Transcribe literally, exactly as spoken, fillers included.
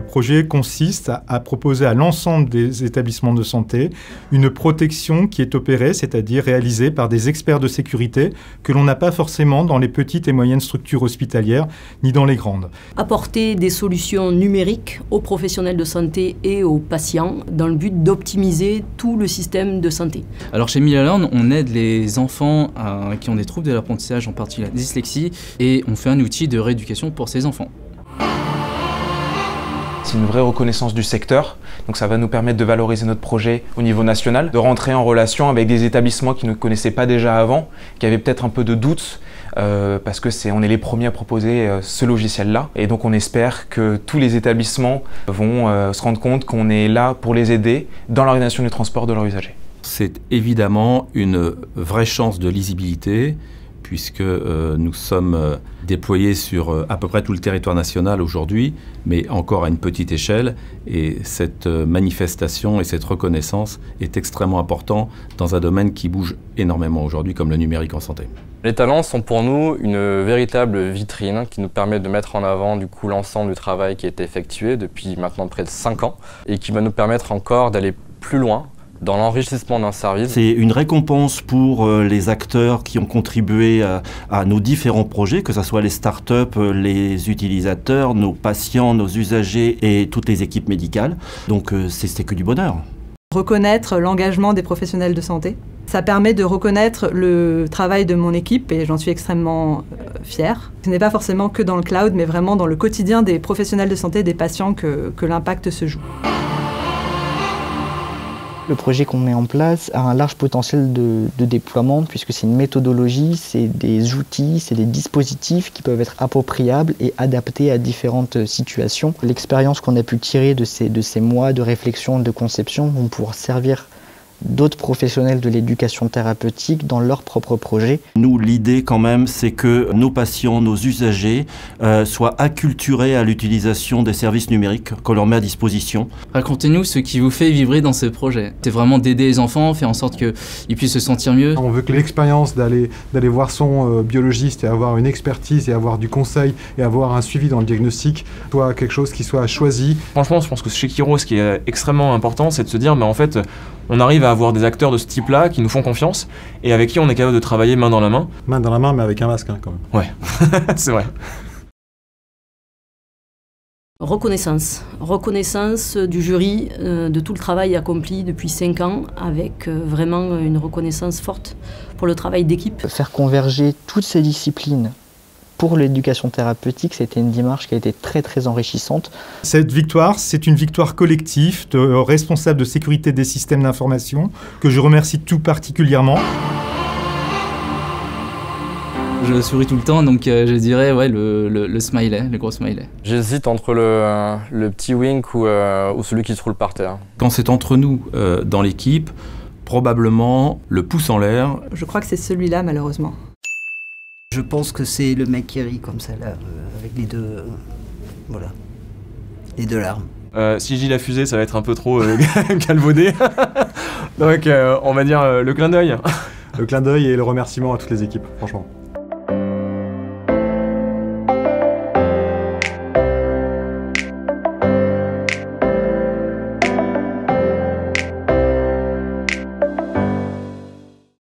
projet consiste à, à proposer à l'ensemble des établissements de santé une protection qui est opérée, c'est-à-dire réalisée par des experts de sécurité que l'on n'a pas forcément dans les petites et moyennes structures hospitalières, ni dans les grandes. Apporter des solutions numériques aux professionnels de santé et aux patients dans le but d'optimiser tout le système de santé. Alors chez Milalearn, on aide les enfants à, qui ont des troubles de l'apprentissage, en particulier la dyslexie, et on fait un outil de rééducation pour ces enfants. C'est une vraie reconnaissance du secteur, donc ça va nous permettre de valoriser notre projet au niveau national, de rentrer en relation avec des établissements qui ne connaissaient pas déjà avant, qui avaient peut-être un peu de doute, euh, parce que c'est, on est les premiers à proposer euh, ce logiciel-là. Et donc on espère que tous les établissements vont euh, se rendre compte qu'on est là pour les aider dans l'organisation du transport de leurs usagers. C'est évidemment une vraie chance de lisibilité, puisque euh, nous sommes euh, déployés sur euh, à peu près tout le territoire national aujourd'hui, mais encore à une petite échelle. Et cette euh, manifestation et cette reconnaissance est extrêmement importante dans un domaine qui bouge énormément aujourd'hui, comme le numérique en santé. Les talents sont pour nous une véritable vitrine qui nous permet de mettre en avant du coup l'ensemble du travail qui a été effectué depuis maintenant près de cinq ans et qui va nous permettre encore d'aller plus loin dans l'enrichissement d'un service. C'est une récompense pour euh, les acteurs qui ont contribué à, à nos différents projets, que ce soit les startups, les utilisateurs, nos patients, nos usagers et toutes les équipes médicales. Donc euh, c'est que du bonheur. Reconnaître l'engagement des professionnels de santé, ça permet de reconnaître le travail de mon équipe et j'en suis extrêmement euh, fière. Ce n'est pas forcément que dans le cloud, mais vraiment dans le quotidien des professionnels de santé, des patients que, que l'impact se joue. Le projet qu'on met en place a un large potentiel de, de déploiement puisque c'est une méthodologie, c'est des outils, c'est des dispositifs qui peuvent être appropriables et adaptés à différentes situations. L'expérience qu'on a pu tirer de ces, de ces mois de réflexion, de conception vont pouvoir servir d'autres professionnels de l'éducation thérapeutique dans leurs propres projets. Nous, l'idée quand même, c'est que nos patients, nos usagers euh, soient acculturés à l'utilisation des services numériques qu'on leur met à disposition. Racontez-nous ce qui vous fait vibrer dans ce projet. C'est vraiment d'aider les enfants, faire en sorte qu'ils puissent se sentir mieux. On veut que l'expérience d'aller d'aller voir son euh, biologiste et avoir une expertise et avoir du conseil et avoir un suivi dans le diagnostic soit quelque chose qui soit choisi. Franchement, je pense que chez Kiro, ce qui est extrêmement important, c'est de se dire, mais en fait, on arrive à avoir des acteurs de ce type-là qui nous font confiance et avec qui on est capable de travailler main dans la main. Main dans la main, mais avec un masque hein, quand même. Ouais, c'est vrai. Reconnaissance. Reconnaissance du jury euh, de tout le travail accompli depuis cinq ans avec euh, vraiment une reconnaissance forte pour le travail d'équipe. Faire converger toutes ces disciplines pour l'éducation thérapeutique, c'était une démarche qui a été très très enrichissante. Cette victoire, c'est une victoire collective de responsables de sécurité des systèmes d'information que je remercie tout particulièrement. Je souris tout le temps, donc euh, je dirais ouais, le, le, le smiley, le gros smiley. J'hésite entre le, le petit wink ou, euh, ou celui qui se roule par terre. Quand c'est entre nous euh, dans l'équipe, probablement le pouce en l'air. Je crois que c'est celui-là malheureusement. Je pense que c'est le mec qui rit comme ça là, euh, avec les deux, euh, voilà, les deux larmes. Euh, si je dis la fusée, ça va être un peu trop euh, galvaudé. Donc euh, on va dire euh, le clin d'œil. Le clin d'œil et le remerciement à toutes les équipes, franchement.